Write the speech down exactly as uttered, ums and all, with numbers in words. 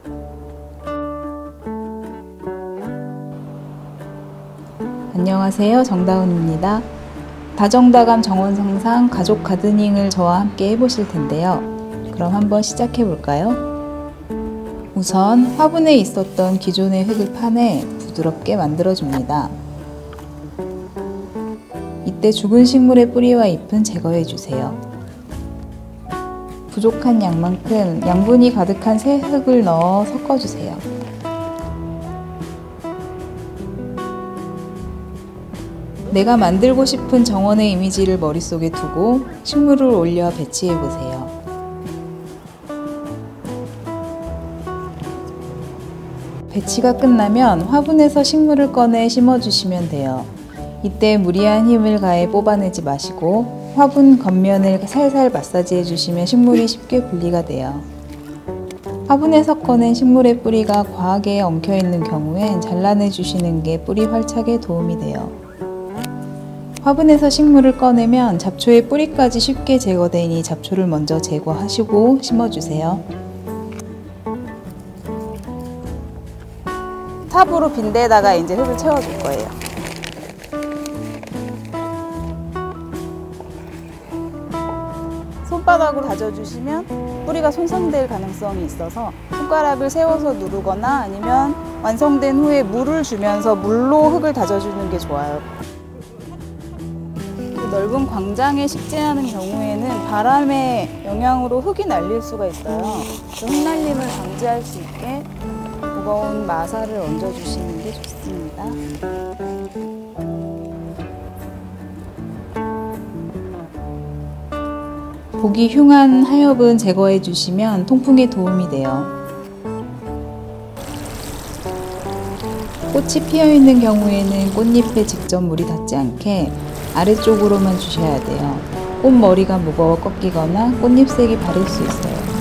안녕하세요, 정다운입니다. 다정다감 정원상상 가족 가드닝을 저와 함께 해보실 텐데요. 그럼 한번 시작해 볼까요? 우선 화분에 있었던 기존의 흙을 파내 부드럽게 만들어 줍니다. 이때 죽은 식물의 뿌리와 잎은 제거해 주세요. 부족한 양만큼 양분이 가득한 새 흙을 넣어 섞어 주세요. 내가 만들고 싶은 정원의 이미지를 머릿속에 두고 식물을 올려 배치해 보세요. 배치가 끝나면 화분에서 식물을 꺼내 심어주시면 돼요. 이때 무리한 힘을 가해 뽑아내지 마시고 화분 겉면을 살살 마사지해 주시면 식물이 쉽게 분리가 돼요. 화분에서 꺼낸 식물의 뿌리가 과하게 엉켜있는 경우엔 잘라내 주시는 게 뿌리 활착에 도움이 돼요. 화분에서 식물을 꺼내면 잡초의 뿌리까지 쉽게 제거되니 잡초를 먼저 제거하시고 심어주세요. 탑으로 빈대에다가 이제 흙을 채워줄 거예요. 손바닥으로 다져주시면 뿌리가 손상될 가능성이 있어서 손가락을 세워서 누르거나 아니면 완성된 후에 물을 주면서 물로 흙을 다져주는 게 좋아요. 넓은 광장에 식재하는 경우에는 바람의 영향으로 흙이 날릴 수가 있어요. 그 흙날림을 방지할 수 있게 무거운 마사를 얹어주시는 게 좋습니다. 보기 흉한 하엽은 제거해 주시면 통풍에 도움이 돼요. 꽃이 피어있는 경우에는 꽃잎에 직접 물이 닿지 않게 아래쪽으로만 주셔야 돼요. 꽃머리가 무거워 꺾이거나 꽃잎색이 바를 수 있어요.